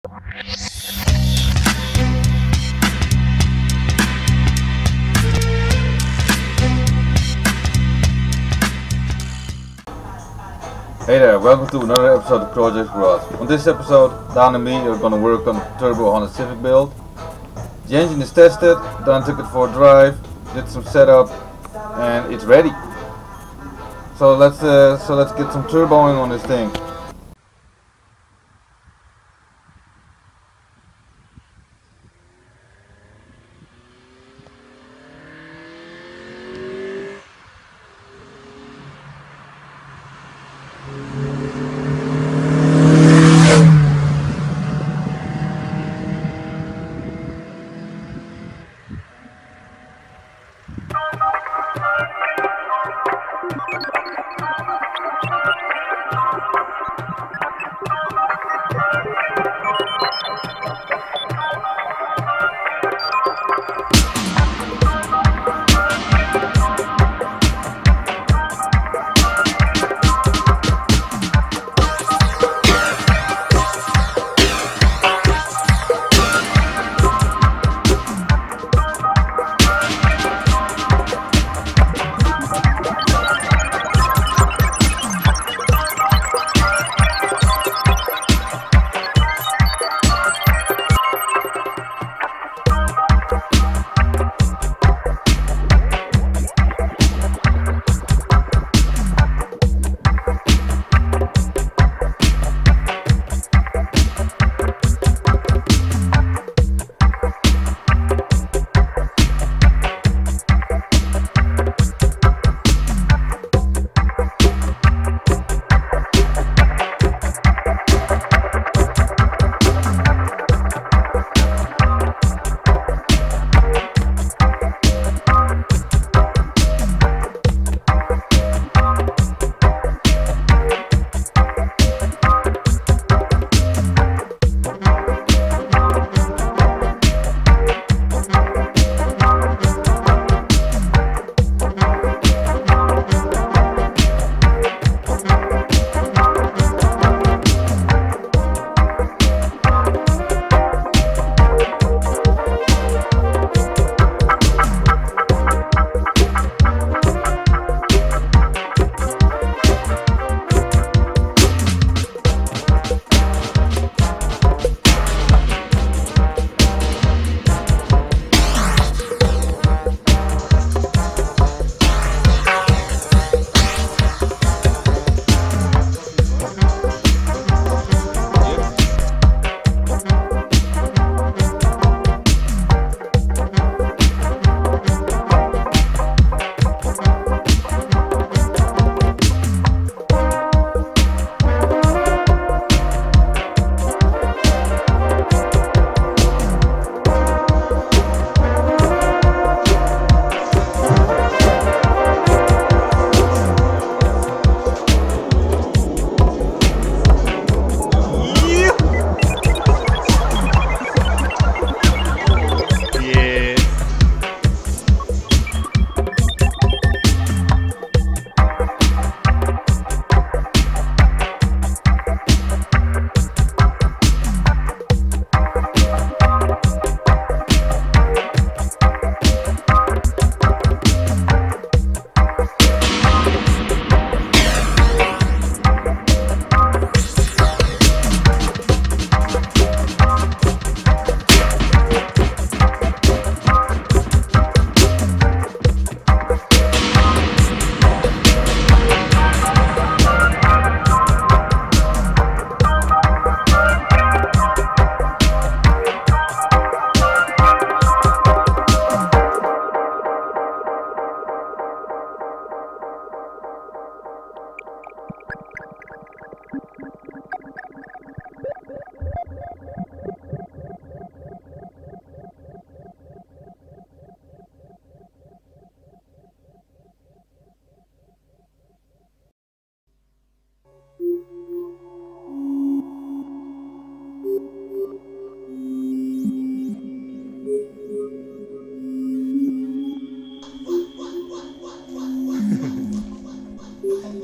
Hey there, welcome to another episode of Project Garage. On this episode, Dan and me are going to work on Turbo Honda Civic build. The engine is tested, Dan took it for a drive, did some setup, and it's ready. So let's get some turboing on this thing.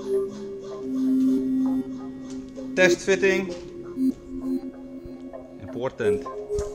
Testfitting. important.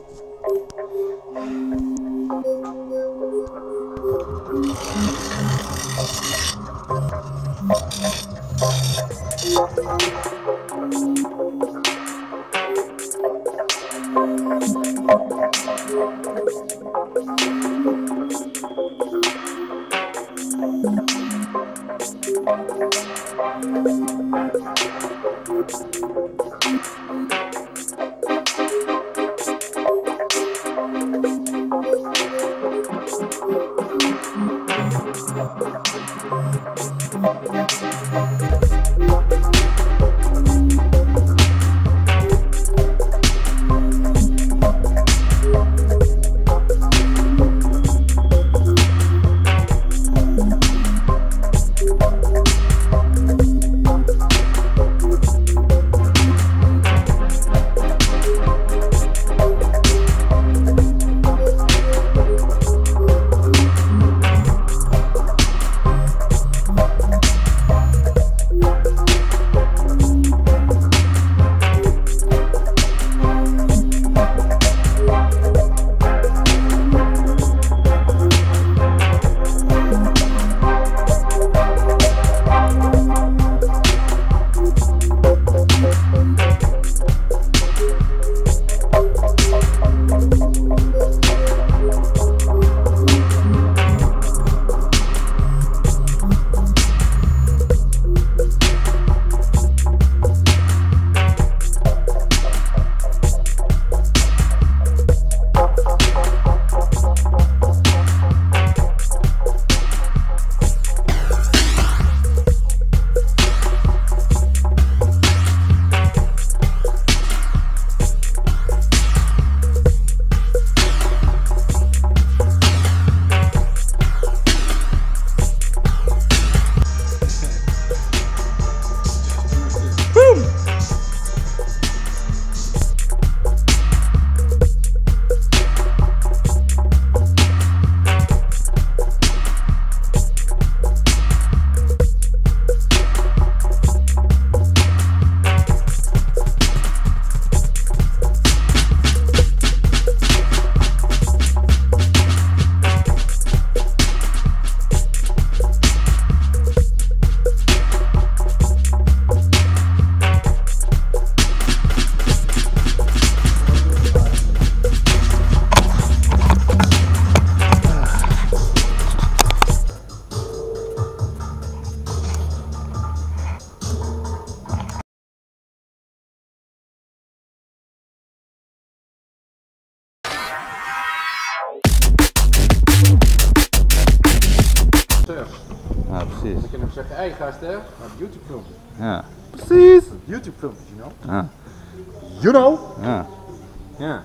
Ja, precies. Dan kunnen we zeggen, hey gasten, naar het YouTube filmpje. Ja, precies. YouTube filmpje, you know? Ja. You know? Ja. Ja.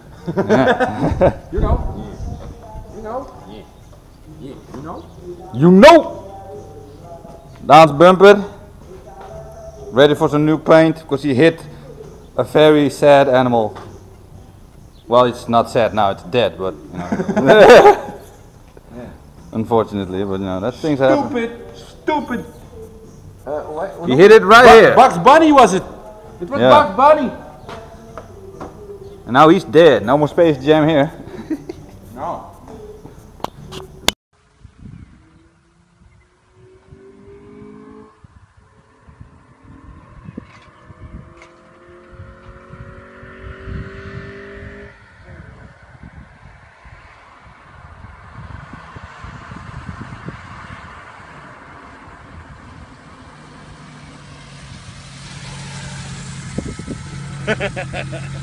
Ja. You know? Yeah. You know? Yeah. Yeah. You know? You know! Dance bumper. Ready for some new paint because he hit a very sad animal. Well, it's not sad now, it's dead, but you know. Unfortunately, but you know, that things happen. Stupid! He hit it right here. Bugs Bunny was it! It was Yeah. Bugs Bunny! And now he's dead. No more Space Jam here. No. Ha ha ha ha.